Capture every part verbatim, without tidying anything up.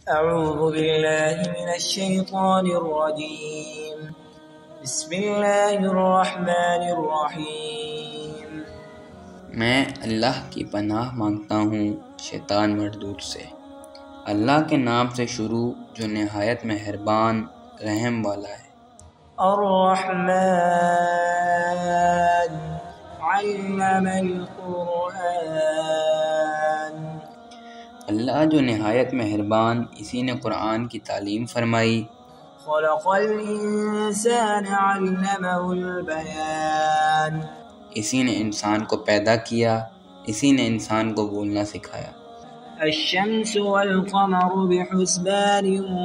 اعوذ باللہ من الشیطان الرجیم بسم اللہ الرحمن الرحیم۔ میں اللہ کی پناہ مانگتا ہوں شیطان مردود سے۔ اللہ کے نام سے شروع جو نہایت مہربان رحم والا ہے۔ الرحمن علم القرآن، اللہ جو نہایت مہربان اسی نے قرآن کی تعلیم فرمائی۔ خلق الانسان علمہ البیان، اسی نے انسان کو پیدا کیا، اسی نے انسان کو بولنا سکھایا۔ الشمس والقمر بحسبان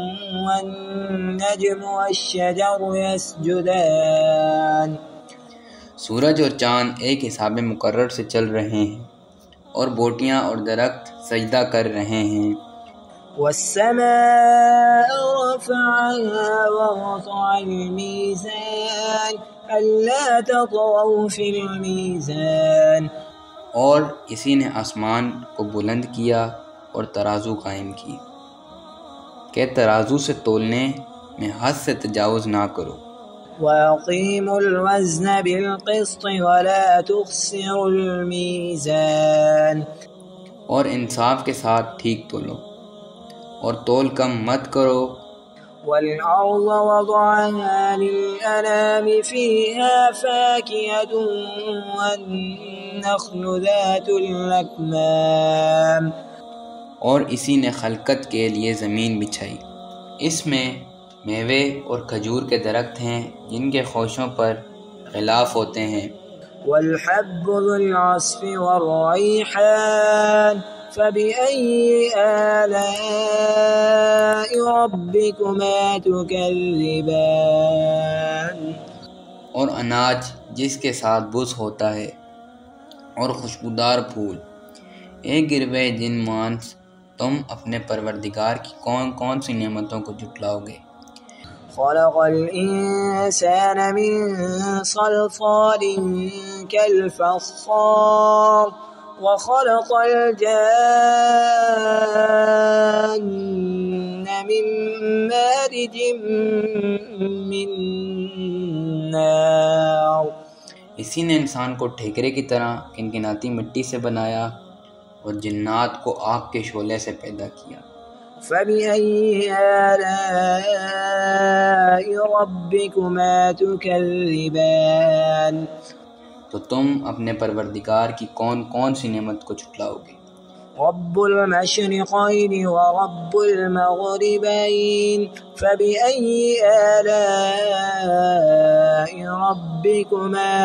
والنجم والشجر يسجدان، سورج اور چاند ایک حساب مقرر سے چل رہے ہیں اور بوٹیاں اور درخت سجدہ کر رہے ہیں۔ والسماء رفعها ووضع الميزان ألا تطغوا في الميزان، اور اسی نے آسمان کو بلند کیا اور ترازو قائم کی کہ ترازو سے تولنے میں حد سے تجاوز نہ کرو۔ وَأَقِيمُوا الْوَزْنَ بِالْقِسْطِ وَلَا تُخْسِرُوا الْمِيزَانَ، اور انصاف کے ساتھ ٹھیک تولو اور تول کم مت کرو۔ وَالْأَرْضَ وَضَعَهَا لِلْأَنَامِ فِيهَا فَاكِهَةٌ وَالنَّخْلُ ذَاتُ الْأَكْمَامِ، اور اسی نے خلقت کے لیے زمین بچھائی، اس میں میوے اور کھجور کے درخت ہیں جن کے خوشوں پر غلاف ہوتے ہیں۔ وَالْحَبُّ ذُو الْعَصْفِ وَالرَّيْحَانُ فَبِأَيِّ آلَاءِ رَبِّكُمَا تُكَذِّبَانِ، اور اناج جس کے ساتھ بز ہوتا ہے اور خوشبودار پھول، ایک گروہ جن مانس تم اپنے پروردگار کی کون کون سی نعمتوں کو جھٹلاؤ گے۔ خلق الانسان من صلصال كالفخار وخلق الجان من مارج من نار، اسی نے انسان کو ٹھیکرے کی طرح کنکناتی مٹی سے بنایا اور جنات کو آگ کے شعلے سے پیدا کیا۔ فَبِأَيِّ آلَاءِ رَبِّكُمَا تُكَذِّبَانِ، تو تم اپنے پروردگار کی کون کون سی نعمت کو جھٹلاؤ گے۔ رب المشرقین ورب المغربین فبأي آلاء ربكما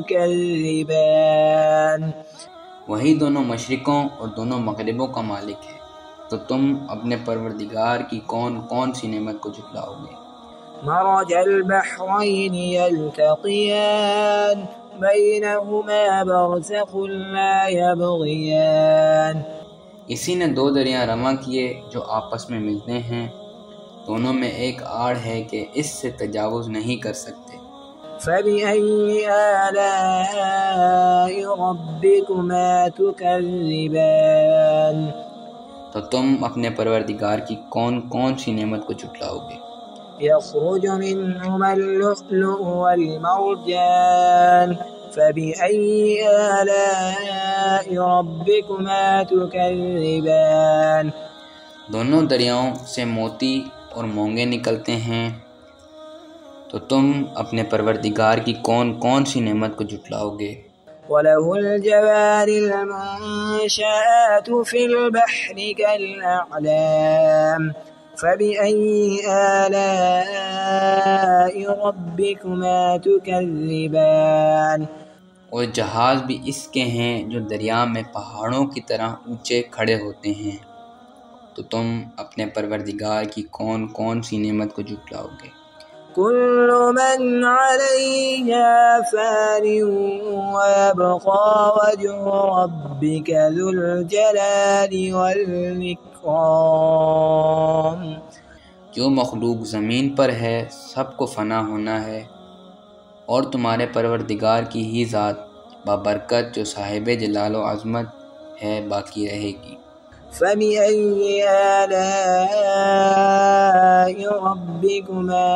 تكذبان، وہی دونوں مشرقوں اور دونوں مغربوں کا مالک ہے، تو تم اپنے پروردگار کی کون کون سی نعمت کو جھٹلاؤ گے۔ مرج البحرین یلتقیان بینہما برزخ لا یبغیان، اسی نے دو دریا رواں کیے جو آپس میں ملتے ہیں، دونوں میں ایک آڑ ہے کہ اس سے تجاوز نہیں کر سکتے۔ فَبِأَيِّ آلَاءِ رَبِّكُمَا تُكَذِّبَانِ، تو تم اپنے پروردگار کی کون کون سی نعمت کو جھٹلاؤ گے۔ يخرج منهما اللؤلؤ والمرجان فبأي آلاء ربكما تكذبان، دونوں دریاؤں سے موتی اور مونگے نکلتے ہیں، تو تم اپنے پروردگار کی کون کون سی نعمت کو جھٹلاؤ گے۔ وَلَهُ الْجَوَارِ الْمُنشَآتُ فِي الْبَحْرِ كَالْأَعْلَامِ فَبِأَيِّ آلَاءِ رَبِّكُمَا تُكَذِّبَانِ، اور جہاز بھی اس کے ہیں جو دریا میں پہاڑوں کی طرح اونچے کھڑے ہوتے ہیں، تو تم اپنے پروردگار کی کون کون سی نعمت کو جھٹلاؤ گے۔ كل من عليها فان ويبقى وجه ربك ذو الجلال والإكرام، جو مخلوق زمین پر ہے سب کو فنا ہونا ہے، اور تمہارے پروردگار کی ہی ذات بابرکت جو صاحب جلال و عظمت ہے باقی رہے گی۔ فَبِأَيِّ آلَاءِ ربكما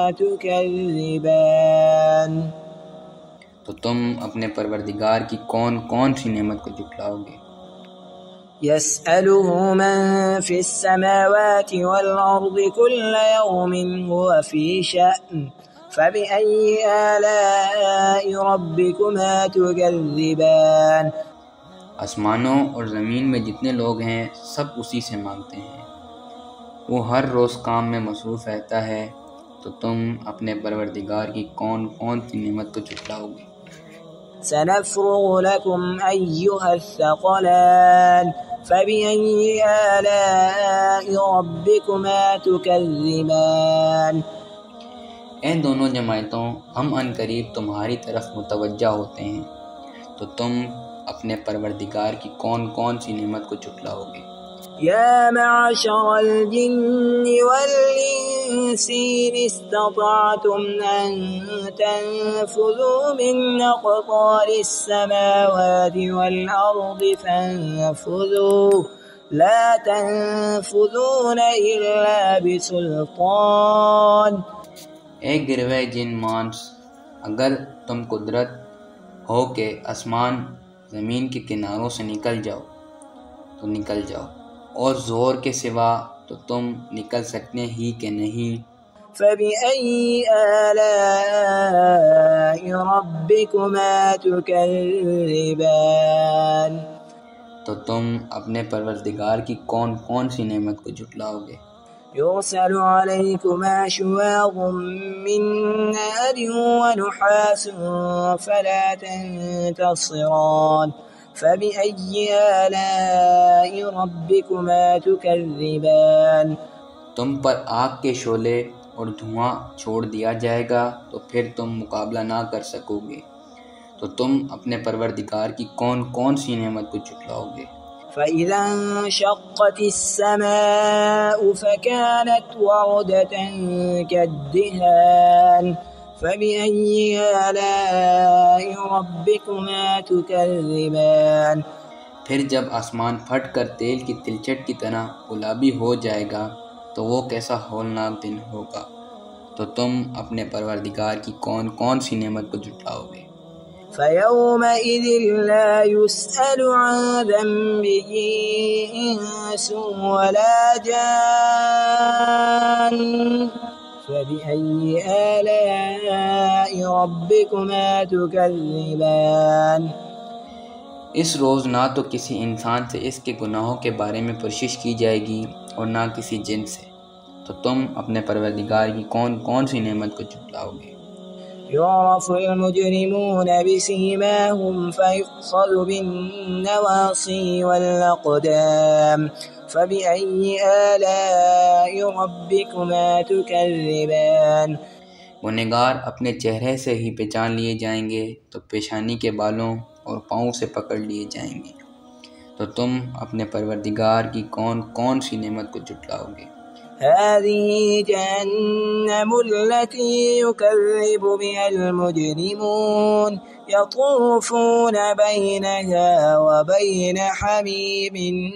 تكذبان تو تم اپنے پروردگار کی کون کون سی نعمت کو جھٹلاؤ گے؟ يسأله من في السماوات والأرض كل يوم هو في شأن فبأي آلاء ربكما تكذبان آسمانوں اور زمین میں جتنے لوگ ہیں سب اسی سے مانگتے ہیں، وہ ہر روز کام میں مصروف رہتا ہے، تو تم اپنے پروردگار کی کون کون سی نعمت کو جھٹلاؤ گے؟ سنفرغ لكم أيها الثقلان فبأي آلاء ربكما تكذبان اے دونوں جماعتوں، ہم ان قریب تمہاری طرف متوجہ ہوتے ہیں، تو تم اپنے پروردگار کی کون کون سی نعمت کو جھٹلاؤ گے؟ يا معشر الجن والإنس إن استطعتم أن تنفذوا من أقطار السماوات والأرض فانفذوا لا تنفذون إلا بسلطان اے گروہ جن مانس، اگر تم قدرت ہو کہ آسمان زمین کے کناروں سے نکل جاؤ تو نکل جاؤ، اور زور کے سوا تو تم نکل سکتے ہی کہ نہیں۔ فبأي آلاء ربكما تكذبان تو تم اپنے پروردگار کی کون کون سی نعمت کو جھٹلاؤ گے؟ يرسل عليكما شواظ من نار ونحاس فلا تنتصران فبأي آلاء ربكما تكذبان تم پر آگ کے شعلے اور دھواں چھوڑ دیا جائے گا تو پھر تم مقابلہ نہ کر سکو گے، تو تم اپنے پروردگار کی کون کون سی نعمت کو جھٹلاؤ گے؟ فإذا انشقت السماء فكانت وردة كالدهان فبأي آلاء ربكما تكذبان پھر جب آسمان پھٹ کر تیل کی تلچٹ کی طرح گلابی ہو جائے گا تو وہ کیسا ہولناک دن ہوگا، تو تم اپنے پروردگار کی کون کون سی نعمت کو جھٹلاؤ گے؟ فيومئذ لا يسأل عن ذنبه إنس ولا جان فبأي آلاء ربكما تكذبان اس روز نہ تو کسی انسان سے اس کے گناہوں کے بارے میں پرسش کی جائے گی اور نہ کسی جن سے، تو تم اپنے پروردگار کی کون کون سی نعمت کو جھٹلاؤ گے؟ يعرف المجرمون بسيماهم فيؤخذ بالنواصي والأقدام فبأي آلاء ربكما تكذبان گنہگار اپنے چہرے سے ہی پہچان لیے جائیں گے تو پیشانی کے بالوں اور پاؤں سے پکڑ لیے جائیں گے، تو تم اپنے پروردگار کی کون کون سی نعمت کو جھٹلاؤ گے؟ هذه جهنم التي يكذب بها المجرمون يطوفون بينها وبين حميم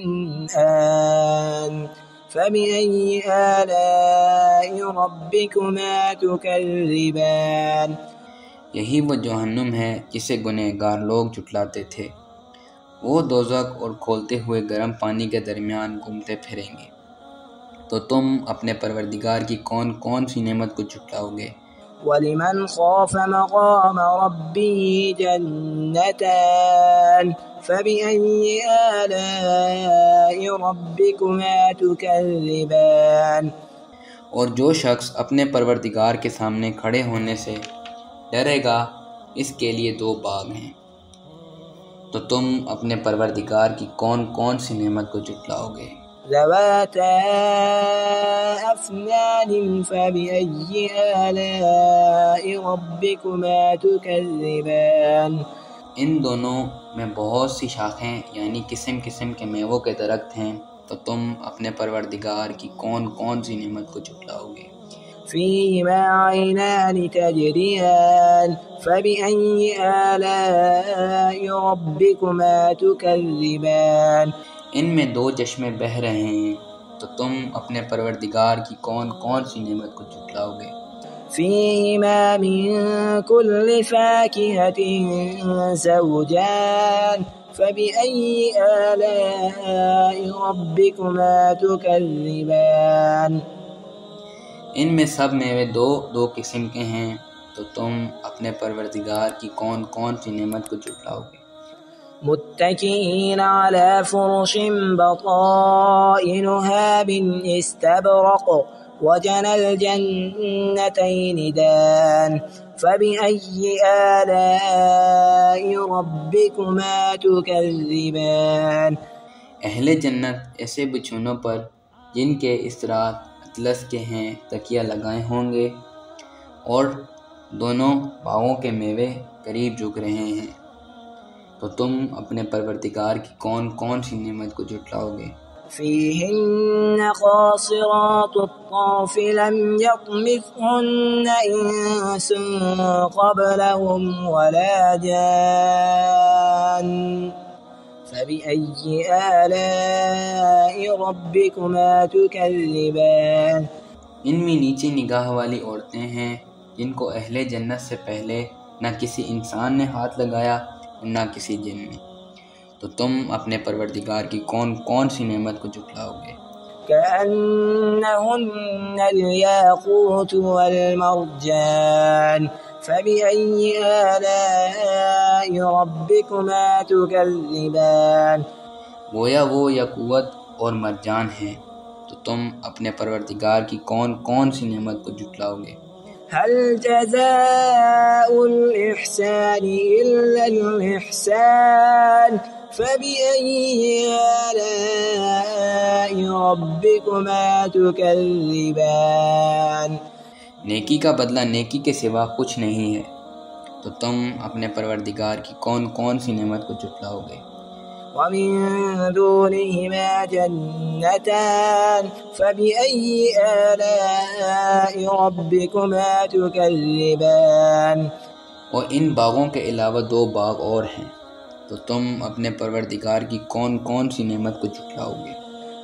آن فبأي آلاء ربكما تكذبان یہی وہ جہنم ہے جسے گنہگار لوگ جھٹلاتے تھے، وہ دوزخ اور کھولتے ہوئے گرم پانی کے درمیان گھومتے پھریں گے، تو تم اپنے پروردگار کی کون کون سی نعمت کو جھٹلاؤ گے؟ وَلِمَنْ خَافَ مَقَامَ رَبِّهِ جَنَّتَانِ فَبِأَيِّ آلَاءِ رَبِّكُمَا تُكَذِّبَانِ اور جو شخص اپنے پروردگار کے سامنے کھڑے ہونے سے ڈرے گا، اس کے لیے دو باغ ہیں، تو تم اپنے پروردگار کی کون کون سی نعمت کو جھٹلاؤ گے؟ ذواتا أفنان فبأي آلاء ربكما تكذبان ان دونوں میں بہت سی شاخیں یعنی قسم قسم کے میووں کے درخت ہیں، تو تم اپنے پروردگار کی کون کون سی نعمت کو جھٹلاؤ گے؟ فيهما عينان تجريان فبأي آلاء ربكما تكذبان ان میں دو چشمے بہہ رہے ہیں، تو تو تم اپنے پروردگار کی کون کون سی نعمت کو جھٹلاؤ گے؟ فيهما من كل فاكهة زوجان فبأي آلاء ربكما تكذبان ان میں سب میوے دو دو قسم کے ہیں، تو تم اپنے پروردگار کی کون کون سی نعمت کو جھٹلاؤ گے؟ متكئين على فرش بطائنها من استبرق وجنى الجنتين دان فبأي آلاء ربكما تكذبان اہل جنت ایسے بچھونوں پر جن کے استراحت اطلس کے ہیں تکیہ لگائے ہوں گے، اور دونوں باغوں کے میوے قریب جھک رہے ہیں، تو تم اپنے پروردگار کی کون کون سی نعمت کو جھٹلاؤ گے؟ فيهن قاصرات الطرف لم يطمثهن إنس قبلهم ولا جان فبأي آلاء ربكما تكذبان ان میں نیچی نگاہ والی عورتیں ہیں جن کو اہل جنت سے پہلے نہ کسی انسان نے ہاتھ لگایا اور نہ کسی جن نے، تو تم اپنے پروردگار کی کون کون سی نعمت کو جھٹلاؤ گے؟ كأنهن الياقوت والمرجان فبأي آلاء ربكما تكذبان گویا وہ یاقوت اور مرجان ہیں، تو تم اپنے پروردگار کی کون کون سی نعمت کو جھٹلاؤ گے؟ هل جزاء الإحسان إلا الإحسان فبأي آلاء ربكما تكذبان نیکی کا بدلہ نیکی کے سوا کچھ نہیں ہے، تو تم اپنے پروردگار کی کون کون سی نعمت کو جھٹلاؤ گے؟ ومن دونهما جنتان فبأي آلاء ربكما تكذبان اور ان باغوں کے علاوہ دو باغ اور ہیں، تو تم اپنے پروردگار کی کون کون سی نعمت کو جھٹلاؤ گے؟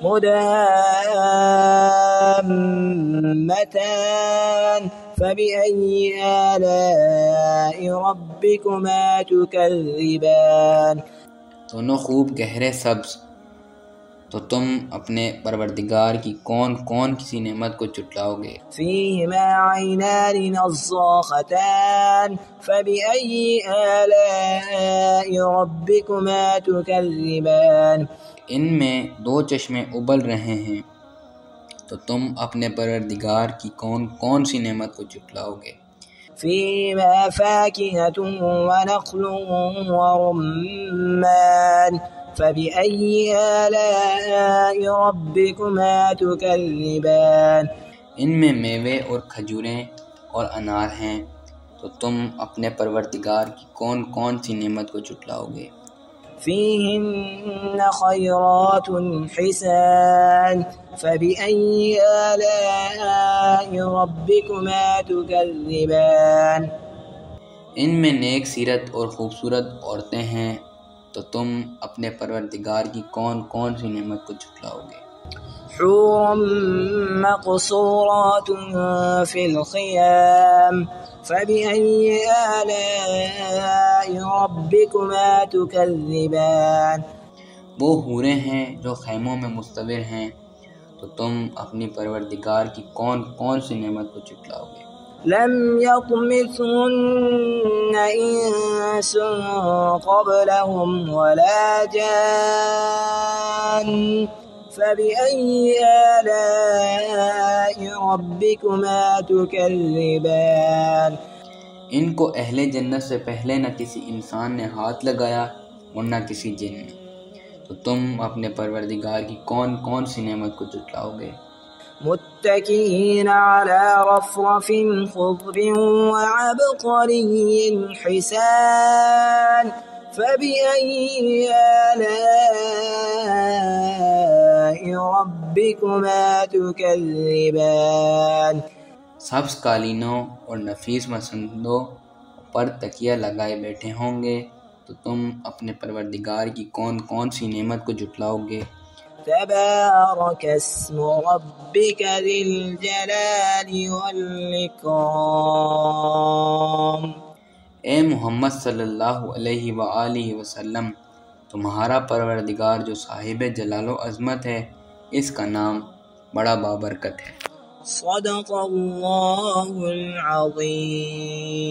مدهامتان فبأي آلاء ربكما تكذبان دونوں خوب گہرے سبز، تو تم اپنے پروردگار کی کون کون سی نعمت کو جھٹلاؤ گے؟ فيهما عينان نضاختان فبأي آلاء ربكما تكذبان ان میں دو چشمے ابل رہے ہیں، تو تم اپنے پروردگار کی کون کون سی نعمت کو جھٹلاؤ گے؟ فيهما فاكهة ونخل ورمان فبأي آلاء ربكما تكذبان ان میں میوے اور کھجوریں اور انار ہیں، تو تم اپنے پروردگار کی کون کون سی نعمت کو جھٹلاؤ گے؟ فيهن خيرات حسان فبأي آلاء ربكما تكذبان ان میں نیک سیرت اور خوبصورت عورتیں ہیں، تو تم اپنے پروردگار کی کون کون سی نعمت کو جھٹلاؤ گے؟ حور مقصورات في الخيام فبأي آلاء ربكما تكذبان وہ حوریں ہیں جو خیموں میں مستور ہیں، تو تم اپنی پروردگار کی کون کون سی نعمت کو جھٹلاؤ گے؟ لم يطمثهن إنس قبلهم ولا جان فبأي آلاء ربكما تكذبان ان کو اہل جنت سے پہلے نہ کسی انسان نے ہاتھ لگایا اور نہ کسی جن نے، تو تم اپنے پروردگار کی کون کون سی نعمت کو جھٹلاؤ گے؟ متكئين على رفرف خضر وعبقري حسان فبأي آلاء ربكما تكذبان سبز قالینوں اور نفیس مسندوں پر تکیہ لگائے بیٹھے ہوں گے، تو تم اپنے پروردگار کی کون کون سی نعمت کو جھٹلاؤ گے؟ تبارك اسم ربك ذي الجلال والإكرام. اے محمد صلی اللہ علیہ وآلہ وسلم، تمہارا پروردگار جو صاحب جلال و عظمت ہے، اس کا نام بڑا بابرکت ہے۔ صدق اللہ العظیم.